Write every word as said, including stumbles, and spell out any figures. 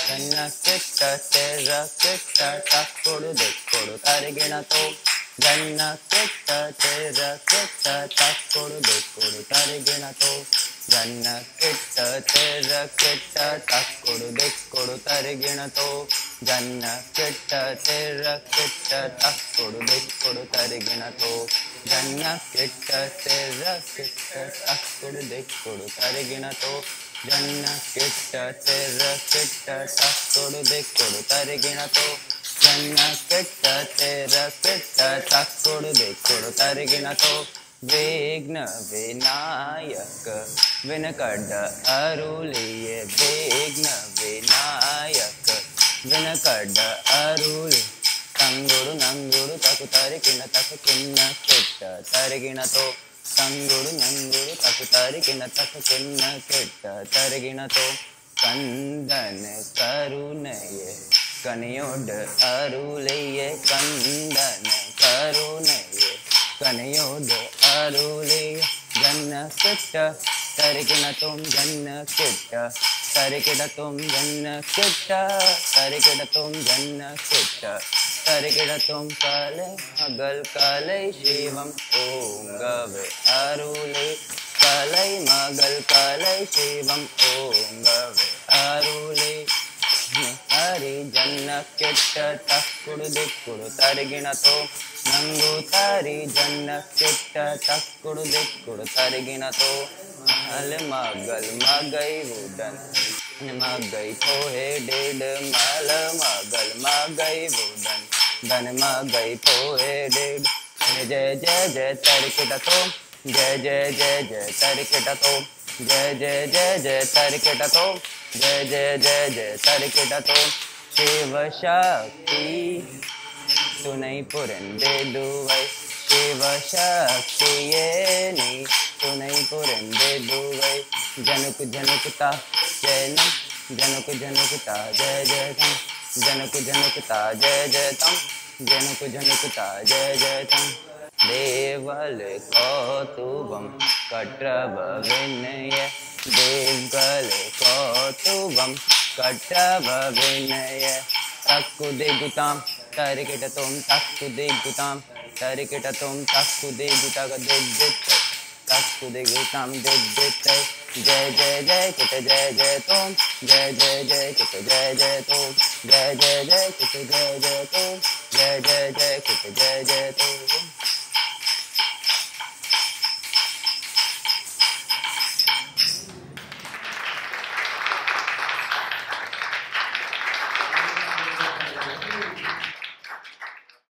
ಜನ್ನ ಕೆಟ್ಟ ತೆರ ಕೆಟ್ಟ ತಕ್ಕೊಡು ಬೆಕ್ಕೊಡು ತರಗಿಣ ತೋ ಜನ್ನ ಕೆಟ್ಟ ತೆರ ಕೆಟ್ಟ ತಕ್ಕೊಡು ಬೆಕ್ಕೊಡು ತರಗಿಣ ತೋ ಜನ್ನ ಕೆಟ್ಟ ತೆರ ಕೆಟ್ಟ ತಕ್ಕೊಡು ಬೆಕ್ಕೊಡು ತರಗಿಣ ತೋ ಜನ್ನ ಕೆಟ್ಟ ತೆರ ಕೆಟ್ಟ ತಕ್ಕೊಡು ಬೆಕ್ಕೊಡು ತರಗಿಣ ತೋ ಜನ್ನ ಕೆಟ್ಟ ತೆರ ಕೆಟ್ಟ ತಕ್ಕೊಡು ಬೆಕ್ಕೊಡು ತರಗಿಣ ತೋ ಜನ್ನ ಕೆಟ್ಟ ತೆರ ಕೆಟ್ಟ ತಕ್ಕೊಡು ಬೆಕ್ಕೊಡು ತರಗಿಣ ತೋ ಜನ್ನ ಕೆಟ್ಟ ತೆರ ಕೆಟ್ಟ ತಕ್ಕೊಡು ಬೆಕ್ಕೊಡು ತರಗಿಣ ತೋ ವಿಘ್ನ ವಿನಾಯಕ ವಿನಕಡ್ಡ ಅರುಳಿಯೇ ವಿಘ್ನ ವಿನಾಯಕ ವಿನಕಡ್ಡ ಅರುಳಿ ತಂಗುಡು ನಂಗುಡು ತಕು ತರಿಕಿನ ತಕು ಕಿನ್ನ ಕೆಟ್ಟ ತರಗಿಣ ತೋ ತಂಗುಡು ನಂಗುಡು ತಕು ತರಿಕಿನ ತಕು ಕಿನ್ನ ಕೆಟ್ಟ ತರಗಿಣ ತೋ ಕಂದನ ಕರುಣೆಯೇ ಕನಿಯೊಡ್ಡ ಅರುಳೆಯೇ ಕಂದನ ಕರುಣೆಯೇ ಕನಿಯೊಡ್ಡ ಅರುಳೆಯೇ ಜನ್ನ ಕೆಟ್ಟ ತರಗಿಣ ತೋಂ ಜನ್ನ ಕೆಟ್ಟ ತರಗಿಡ ತೋಂ ಜನ್ನ ಕೆಟ್ಟ ತರಗಿಡ ತೋಂ ಜನ್ನ ಕೆಟ್ಟ ತರಗಿಡ ತೋಂ ಕಾಲೆ ಮಗಲ್ ಕಾಲೈ ಶಿವಂ ಓಂಗವೆ ಅರುಳೆ ಕಾಲೈ ಮಗಲ್ ಕಾಲೈ ಶಿವಂ ಓಂಗವೆ ಅರುಳೆ ಹರಿ ಜನ್ನ ಕೆಟ್ಟ ತಕ್ಕುಡು ದಿಕ್ಕುಡು ತರಗಿಣ ತೋ ನಂಗು ತಾರಿ ಜನ್ನ ಕೆಟ್ಟ ತಕ್ಕುಡು ದಿಕ್ಕುಡು ತರಗಿಣ ತೋ ಅಲ್ ಮಗಲ್ ಮಗೈ ವುಡನ್ ಮಗೈ ಪೋಹೆ ಡೇಡ್ ಮಲ ಮಗಲ್ ಮಗೈ ವುಡನ್ धन मगई पोहे डेड जय जय जय तरकिट तो जय जय जय जय तरकिट तो जय जय जय जय तरकिट तो जय जय जय जय तरकिट तो शिव शक्ति सुनै पुरंदे दुवै शिव शक्ति ये नी सुनै पुरंदे दुवै जनक जनकता जय न जनक जनकता जय जय तम जनक जनकता जय जय तम जनक जनकता जय जय तम देवल कौतुभम कट्रभ विनय देवल कौतुभम कट्रभ विनय तक्कु दिगुताम तरिकिट तोम तक्कु दिगुताम तरिकिट तोम तक्कु दिगुतग दिग्दित तक्कु दिगुताम दिग्दित जय जय जय किट जय जय तोम जय जय जय किट जय जय तोम जय जय जय किट जय जय तोम जय जय जय किट जय जय तोम।